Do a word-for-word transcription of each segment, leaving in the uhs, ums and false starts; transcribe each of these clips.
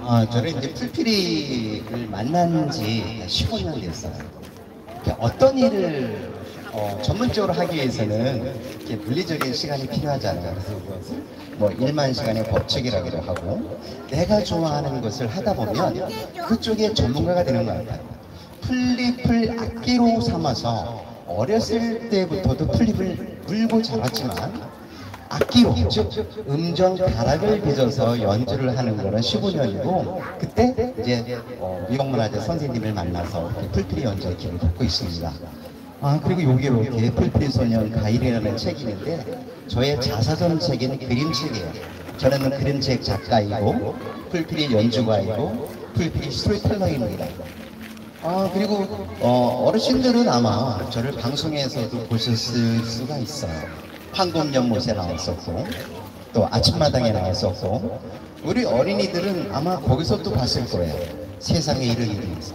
아, 저는 이제 풀피리를 만난 지 십오 년 됐어요. 어떤 일을 어, 전문적으로 하기 위해서는 이렇게 물리적인 시간이 필요하잖아요. 그래서 그것을 뭐 일만 시간의 법칙이라고도 하고, 내가 좋아하는 것을 하다 보면 그쪽에 전문가가 되는 것 같아요. 플립을 악기로 삼아서 어렸을 때부터도 플립을 물고 자랐지만, 악기로, 즉 음정 가락을 빚어서 연주를 하는 거는 십오 년이고, 그때 이제 어, 무형문화재 선생님을 만나서 풀피리 연주의 길을 걷고 있습니다. 아, 그리고 요게 이렇게 풀피리 소년 가일이라는 책이 있는데, 저의 자서전 책인 그림책이에요. 저는 그림책 작가이고 풀피리 연주가이고 풀피리 스토리텔러입니다. 아, 그리고 어, 어르신들은 아마 저를 방송에서도 보셨을 수가 있어요. 황금연못에 나왔었고, 또 아침마당에 나왔었고, 우리 어린이들은 아마 거기서 또 봤을 거예요. 세상에 이런 일이 있어.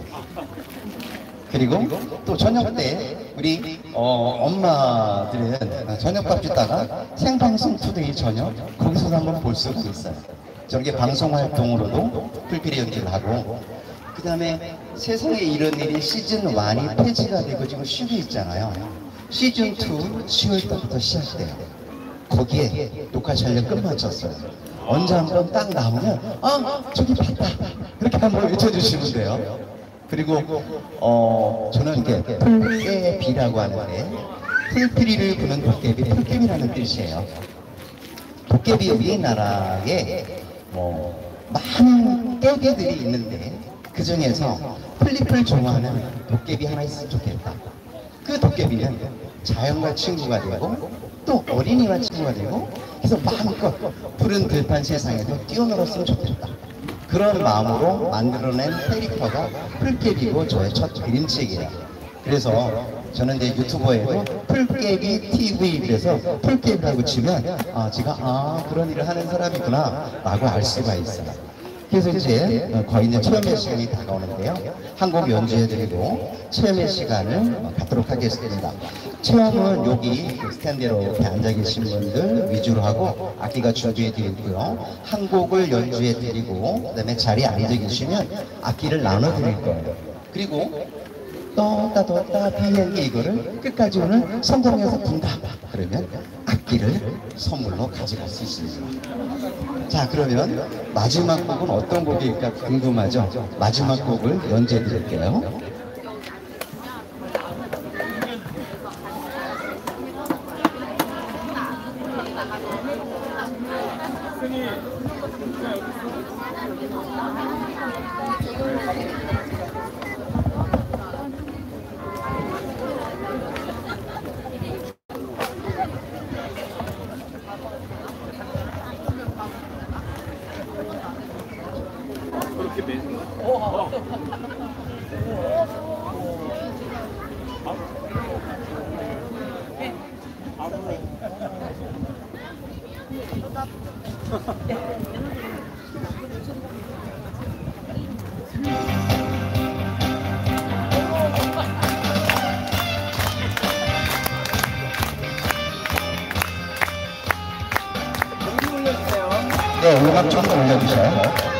그리고 또 저녁 때 우리 어, 엄마들은 저녁밥 주다가 생방송 투데이 저녁 거기서도 한번 볼 수가 있어요. 저렇게 방송 활동으로도 풀피리 연주를 하고, 그 다음에 세상에 이런 일이 시즌 일이 폐지가 되고 지금 쉬고 있잖아요. 시즌 이 시월 달부터 시작돼요. 거기에 녹화 촬영 끝마쳤어요. 언제 한번 딱 나오면 아, 저기 봤다, 이렇게 한번 외쳐주시면 돼요. 그리고 어 저는 이게 풀깨비라고 하는데, 풀피리를 부는 도깨비, 풀깨비라는 뜻이에요. 도깨비 우리나라에 뭐 많은 깨비들이 있는데, 그 중에서 플립을 좋아하는 도깨비 하나 있으면 좋겠다. 그 도깨비는 자연과 친구가 되고 또 어린이와 친구가 되고 해서 마음껏 푸른 들판 세상에도 뛰어놀았으면 좋겠다. 그런 마음으로 만들어낸 캐릭터가 풀깨비고 저의 첫 그림책이에요. 그래서 저는 이제 유튜버에도 풀깨비 티비, 그래서 풀깨비라고 치면 아, 제가 아, 그런 일을 하는 사람이구나 라고 알 수가 있어요. 그래서 이제 거의 이제 체험의 시간이 다가오는데요. 한 곡 연주해드리고 체험의 시간을 갖도록 하겠습니다. 체험은 여기 스탠드로 이렇게 앉아 계신 분들 위주로 하고 악기가 준비해드리고요. 한 곡을 연주해드리고, 그 다음에 자리에 앉아 계시면 악기를 나눠드릴 거예요. 그리고 떴다 떴다 비행기, 이거를 끝까지 오늘 성공해서 분다 그러면 악기를 선물로 가져갈 수 있습니다. 자, 그러면 마지막 곡은 어떤 곡일까 궁금하죠? 마지막 곡을 연주해 드릴게요. 네, 음악 좀 올려주세요.